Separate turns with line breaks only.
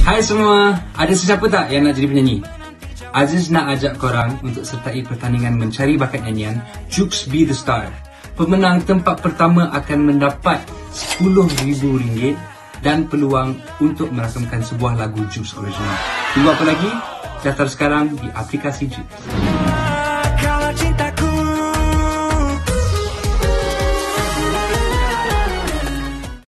Hai semua, ada sesiapa tak yang nak jadi penyanyi? Aziz nak ajak korang untuk sertai pertandingan mencari bakat nyanyian Jukes Be The Star. Pemenang tempat pertama akan mendapat RM10,000 dan peluang untuk merakamkan sebuah lagu Jukes original. Tunggu apa lagi? Daftar sekarang di aplikasi Jukes.